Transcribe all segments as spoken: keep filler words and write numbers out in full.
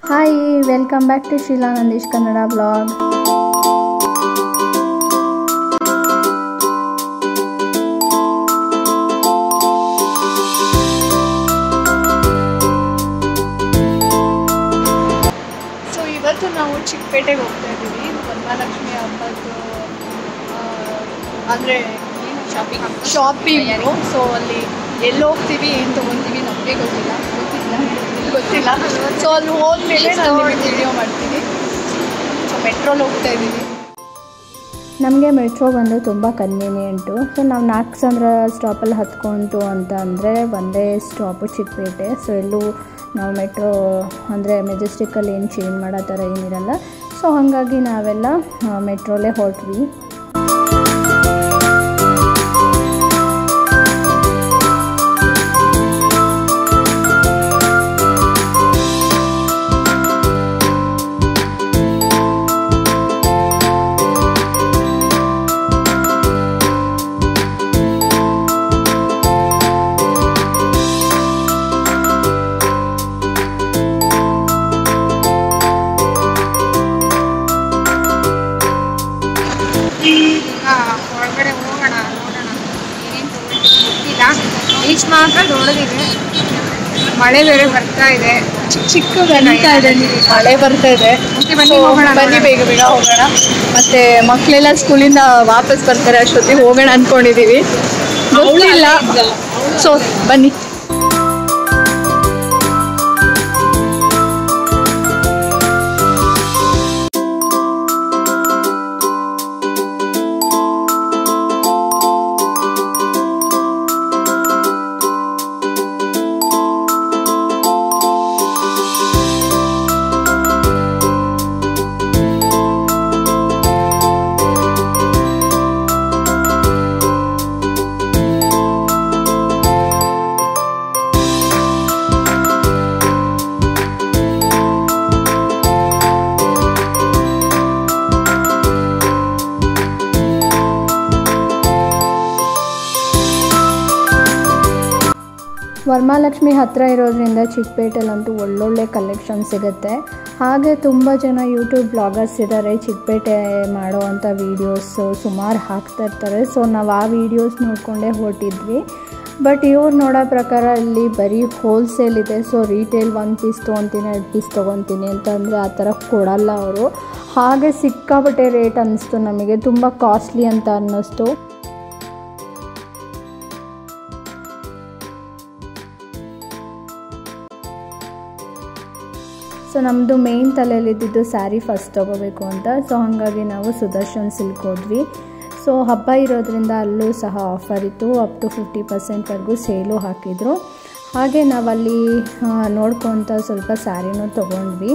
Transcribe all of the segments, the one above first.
Hi, welcome back to Sheila Nandish Kannada vlog. So ಇವತ್ತು ನಾವು ಚಿಕ್ಕಪೇಟೆಗೆ ಹೋಗ್ತಾ ಇದ್ದೀವಿ. ವರಮಹಾಲಕ್ಷ್ಮಿ ಹಬ್ಬದ್ದು ಅಂದರೆ ಶಾಪಿಂಗ್ ಶಾಪಿಂಗು ಸೊ ಅಲ್ಲಿ ಎಲ್ಲಿ ಹೋಗ್ತೀವಿ ಏನು ತೊಗೊತೀವಿ ನಮಗೆ ಗೊತ್ತಿಲ್ಲ ಗೊತ್ತಿಲ್ಲ ಗೊತ್ತಿಲ್ಲ ಸೊ ಅಲ್ಲಿ ಹೋದ್ಮೇಲೆ ನಾನು ನಿಮಗೆ ವಿಡಿಯೋ ಮಾಡ್ತೀನಿ. ಸೊ ಮೆಟ್ರೋಲ್ ಹೋಗ್ತಾ ಇದ್ದೀವಿ. ನಮಗೆ ಮೆಟ್ರೋ ಬಂದು ತುಂಬ ಕನ್ವೀನಿಯೆಂಟು. ಸೊ ನಾವು ನಾಲ್ಕು ಸಾವಿರ ಸ್ಟಾಪಲ್ಲಿ ಹತ್ಕೊಂತು ಅಂತ ಅಂದರೆ ಒಂದೇ ಸ್ಟಾಪು ಚಿಕ್ಕಪೇಟೆ. ಸೊ ಎಲ್ಲೂ ನಾವು ಮೆಟ್ರೋ ಅಂದರೆ ಮೆಜೆಸ್ಟಿಕಲ್ಲಿ ಏನು ಚೇಂಜ್ ಮಾಡೋ ಥರ ಏನಿರಲ್ಲ. ಸೊ ಹಾಗಾಗಿ ನಾವೆಲ್ಲ ಮೆಟ್ರೋಲೇ ಹೊರಟ್ವಿ. ಹೊರಗಡೆ ಹೋಗೋಣ ನೋಡೋಣ ಏನೇನು ಗೊತ್ತಿಲ್ಲ. ಬೀಚ್ ಮಾತ್ರ ದೊಡ್ಡದಿದೆ. ಮಳೆ ಬೇರೆ ಬರ್ತಾ ಇದೆ. ಚಿಕ್ಕ ಚಿಕ್ಕ ಗಣಿತಾ ಇದೆ, ಮಳೆ ಬರ್ತಾ ಇದೆ. ಬನ್ನಿ ಹೋಗೋಣ, ಬನ್ನಿ ಬೇಗ ಬೇಗ ಹೋಗೋಣ. ಮತ್ತೆ ಮಕ್ಕಳೆಲ್ಲ ಸ್ಕೂಲಿಂದ ವಾಪಸ್ ಬರ್ತಾರೆ ಅಷ್ಟೊತ್ತಿಗೆ ಹೋಗೋಣ ಅಂದ್ಕೊಂಡಿದ್ದೀವಿ. ಗೊತ್ತಿಲ್ಲ. ಸೊ ಬನ್ನಿ. ವರಮಹಾಲಕ್ಷ್ಮಿ ಹತ್ತಿರ ಇರೋದ್ರಿಂದ ಚಿಕ್ಕಪೇಟೆಲ್ಲಂತೂ ಒಳ್ಳೊಳ್ಳೆ ಕಲೆಕ್ಷನ್ ಸಿಗುತ್ತೆ. ಹಾಗೆ ತುಂಬ ಜನ ಯೂಟ್ಯೂಬ್ ಬ್ಲಾಗರ್ಸ್ ಇದ್ದಾರೆ, ಚಿಕ್ಕಪೇಟೆ ಮಾಡೋ ಅಂಥ ವೀಡಿಯೋಸು ಸುಮಾರು ಹಾಕ್ತಾ ಇರ್ತಾರೆ. ಸೊ ನಾವು ಆ ವೀಡಿಯೋಸ್ ನೋಡಿಕೊಂಡೇ ಹೊರಟಿದ್ವಿ. ಬಟ್ ಇವ್ರು ನೋಡೋ ಪ್ರಕಾರ ಇಲ್ಲಿ ಬರೀ ಹೋಲ್ಸೇಲ್ ಇದೆ. ಸೊ ರೀಟೇಲ್ ಒಂದು ಪೀಸ್ ತೊಗೊತೀನಿ ಎರಡು ಪೀಸ್ ತೊಗೊತೀನಿ ಅಂತಂದರೆ ಆ ಥರ ಕೊಡಲ್ಲ ಅವರು. ಹಾಗೆ ಸಿಕ್ಕಾಪಟ್ಟೆ ರೇಟ್ ಅನ್ನಿಸ್ತು ನಮಗೆ, ತುಂಬ ಕಾಸ್ಟ್ಲಿ ಅಂತ ಅನ್ನಿಸ್ತು. ಸೊ ನಮ್ಮದು ಮೇಯ್ನ್ ತಲೆಯಲ್ಲಿದ್ದಿದ್ದು ಸ್ಯಾರಿ ಫಸ್ಟ್ ತೊಗೋಬೇಕು ಅಂತ. ಸೊ ಹಾಗಾಗಿ ನಾವು ಸುದರ್ಶನ್ ಸಿಲ್ಕ್ ಹೋದ್ವಿ. ಸೊ ಹಬ್ಬ ಇರೋದ್ರಿಂದ ಅಲ್ಲೂ ಸಹ ಆಫರ್ ಇತ್ತು, ಅಪ್ ಟು ಫಿಫ್ಟಿ ಪರ್ಸೆಂಟ್ವರೆಗೂ ಸೇಲು ಹಾಕಿದರು. ಹಾಗೆ ನಾವಲ್ಲಿ ನೋಡ್ಕೊತ ಸ್ವಲ್ಪ ಸ್ಯಾರಿನೂ ತೊಗೊಂಡ್ವಿ.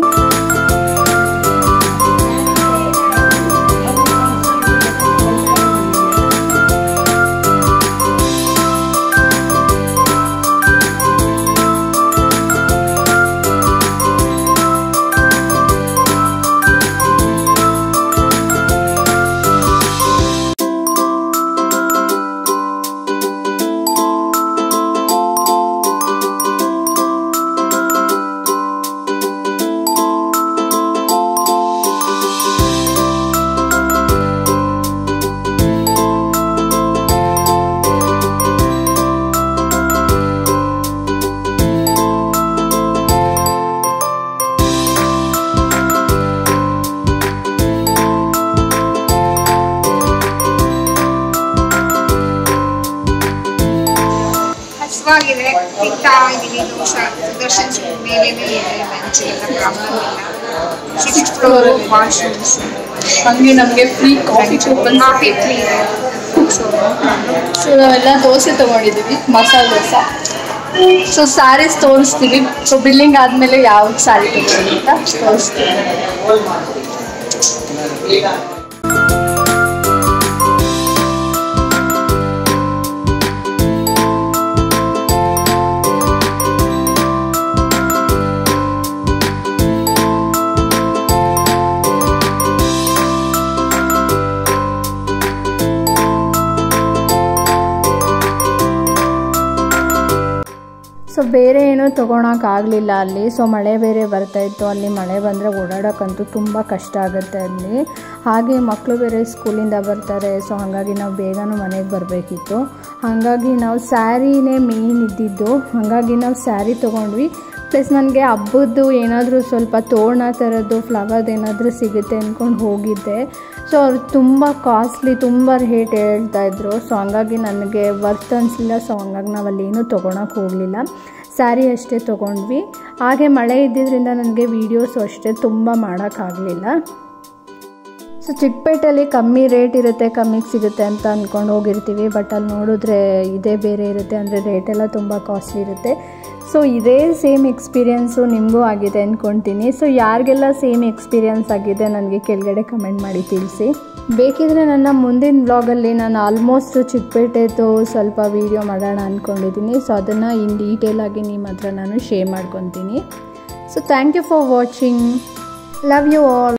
ಹಸುವಾಗಿದೆ, ತಿಂತಾ ಇದ್ದೀವಿ. ದೋಸೆ ಸುದರ್ಶನ್ ಮೇಲೆ ಮೇಲೆ ಲಂಚ್ ಎಲ್ಲ ಪ್ರಾಬ್ಲಮ್ ಇಲ್ಲ. ಸಿಕ್ಸ್ ಫ್ಲೋರ್ ವಾಶ್ರೂಮ್ಸ್, ಹಂಗೆ ನಮಗೆ free coffee coupon coffee free ಇದೆ. ಸೊ ಸೊ ನಾವೆಲ್ಲ ದೋಸೆ ತೊಗೊಂಡಿದ್ದೀವಿ, ಮಸಾಲೆ ದೋಸೆ. ಸೊ ಸ್ಯಾರೀಸ್ ತೋರಿಸ್ತೀವಿ. ಸೊ ಬಿಲ್ಲಿಂಗ್ ಆದಮೇಲೆ ಯಾವ ಸ್ಯಾರಿ ತೊಗೊಳ್ಳಿ ಅಂತ ತೋರಿಸ್ತೀವಿ. ಸೊ ಬೇರೆ ಏನೂ ತೊಗೊಳಕ್ಕಾಗಲಿಲ್ಲ ಅಲ್ಲಿ. ಸೊ ಮಳೆ ಬೇರೆ ಬರ್ತಾಯಿತ್ತು. ಅಲ್ಲಿ ಮಳೆ ಬಂದರೆ ಓಡಾಡೋಕ್ಕಂತೂ ತುಂಬ ಕಷ್ಟ ಆಗುತ್ತೆ ಅಲ್ಲಿ. ಹಾಗೆ ಮಕ್ಕಳು ಬೇರೆ ಸ್ಕೂಲಿಂದ ಬರ್ತಾರೆ. ಸೊ ಹಾಗಾಗಿ ನಾವು ಬೇಗನೂ ಮನೆಗೆ ಬರಬೇಕಿತ್ತು. ಹಾಗಾಗಿ ನಾವು ಸ್ಯಾರಿನೇ ಮೇಯ್ನ್ ಇದ್ದಿದ್ದು. ಹಾಗಾಗಿ ನಾವು ಸ್ಯಾರಿ ತೊಗೊಂಡ್ವಿ. ಪ್ಲಸ್ ನನಗೆ ಹಬ್ಬದ್ದು ಏನಾದರೂ ಸ್ವಲ್ಪ ತೋರಣ ಥರದ್ದು ಫ್ಲವರ್ದು ಏನಾದರೂ ಸಿಗುತ್ತೆ ಅಂದ್ಕೊಂಡು ಹೋಗಿದ್ದೆ. ಸೊ ಅವ್ರು ತುಂಬ ಕಾಸ್ಟ್ಲಿ, ತುಂಬ ರೇಟ್ ಹೇಳ್ತಾಯಿದ್ರು. ಸೊ ಹಂಗಾಗಿ ನನಗೆ ವರ್ತ್ ಅನಿಸಲಿಲ್ಲ. ಸೊ ಹಂಗಾಗಿ ನಾವು ಅಲ್ಲಿ ಏನೂ ತೊಗೊಳಕ್ಕೆ ಹೋಗಲಿಲ್ಲ. ಸ್ಯಾರಿ ಅಷ್ಟೇ ತೊಗೊಂಡ್ವಿ. ಹಾಗೆ ಮಳೆ ಇದ್ದಿದ್ದರಿಂದ ನನಗೆ ವೀಡಿಯೋಸು ಅಷ್ಟೇ ತುಂಬ ಮಾಡೋಕ್ಕಾಗಲಿಲ್ಲ. ಸೊ ಚಿಕ್ಕಪೇಟೆಯಲ್ಲಿ ಕಮ್ಮಿ ರೇಟ್ ಇರುತ್ತೆ, ಕಮ್ಮಿಗೆ ಸಿಗುತ್ತೆ ಅಂತ ಅಂದ್ಕೊಂಡು ಹೋಗಿರ್ತೀವಿ. ಬಟ್ ಅಲ್ಲಿ ನೋಡಿದ್ರೆ ಇದೇ ಬೇರೆ ಇರುತ್ತೆ. ಅಂದರೆ ರೇಟೆಲ್ಲ ತುಂಬ ಕಾಸ್ಟ್ಲಿ ಇರುತ್ತೆ. ಸೊ ಇದೇ ಸೇಮ್ ಎಕ್ಸ್ಪೀರಿಯೆನ್ಸು ನಿಮಗೂ ಆಗಿದೆ ಅಂದ್ಕೊಳ್ತೀನಿ. ಸೊ ಯಾರಿಗೆಲ್ಲ ಸೇಮ್ ಎಕ್ಸ್ಪೀರಿಯೆನ್ಸ್ ಆಗಿದೆ ನನಗೆ ಕೆಳಗಡೆ ಕಮೆಂಟ್ ಮಾಡಿ ತಿಳಿಸಿ. ಬೇಕಿದ್ರೆ ನನ್ನ ಮುಂದಿನ ವ್ಲಾಗಲ್ಲಿ ನಾನು ಆಲ್ಮೋಸ್ಟ್ ಚಿಕ್ಕಪೇಟೆದು ಸ್ವಲ್ಪ ವೀಡಿಯೋ ಮಾಡೋಣ ಅಂದ್ಕೊಂಡಿದ್ದೀನಿ. ಸೊ ಅದನ್ನು ಇನ್ ಡೀಟೇಲಾಗಿ ನಿಮ್ಮ ಹತ್ರ ನಾನು ಶೇರ್ ಮಾಡ್ಕೊತೀನಿ. So thank you for watching. Love you all.